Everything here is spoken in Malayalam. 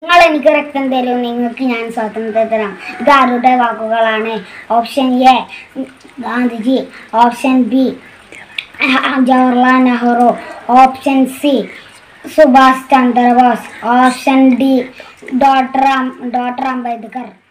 നിങ്ങൾ എനിക്ക് രക്തം തരും, നിങ്ങൾക്ക് ഞാൻ സ്വാതന്ത്ര്യം തരാം. ഇത് ആരുടെ വാക്കുകളാണ്? Option A Gandhiji, option B Jawaharlal Nehru, option C Subhash Chandrabose, option D doctor Ambedkar.